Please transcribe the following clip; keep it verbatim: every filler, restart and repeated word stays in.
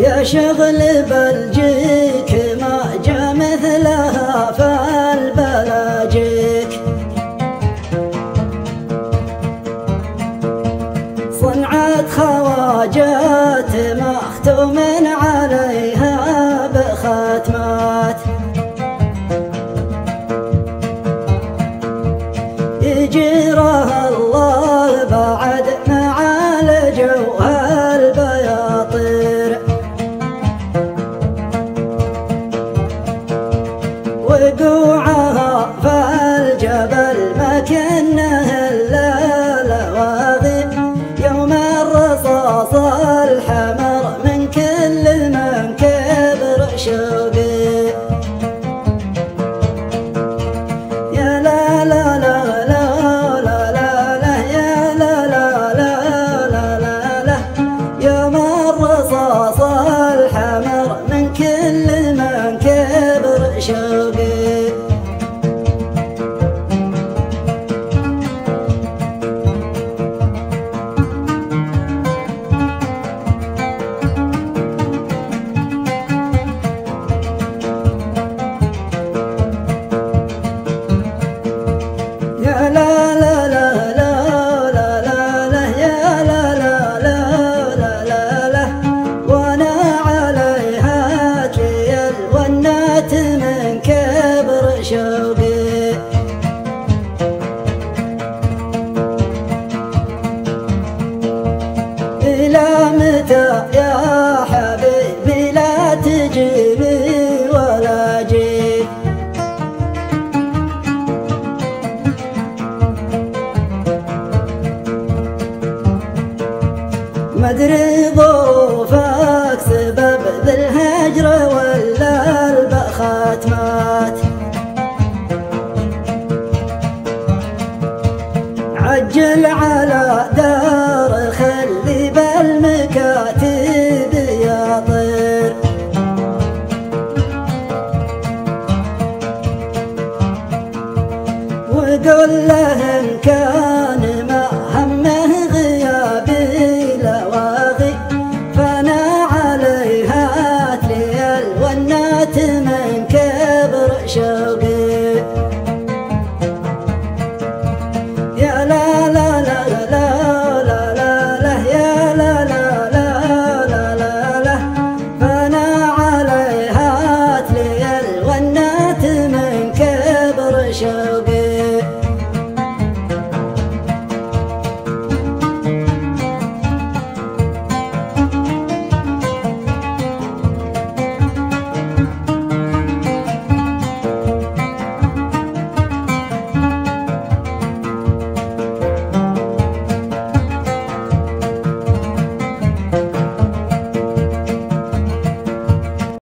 يا شغل بلجيك ما جا مثلها فالبلاجيك، صنعت خواجات مختوم عليها بختمات، يجيرها الله بعد ما عالجوها البياطير، وقوعها فالجبل ما كنه الا لواغب، يوم الرصاص الحمر من كل من كبر شوقي. يا لا لا لا لا لا لا لا يا لا لا لا لا لا لا، يوم الرصاص الحمر من كل من كبر شوقي. من كبر شوقي إلى متى يا حبيبي لا تجيني ولا جيت، مدري ظروفك سبب ذي الهجر ولا البختمات،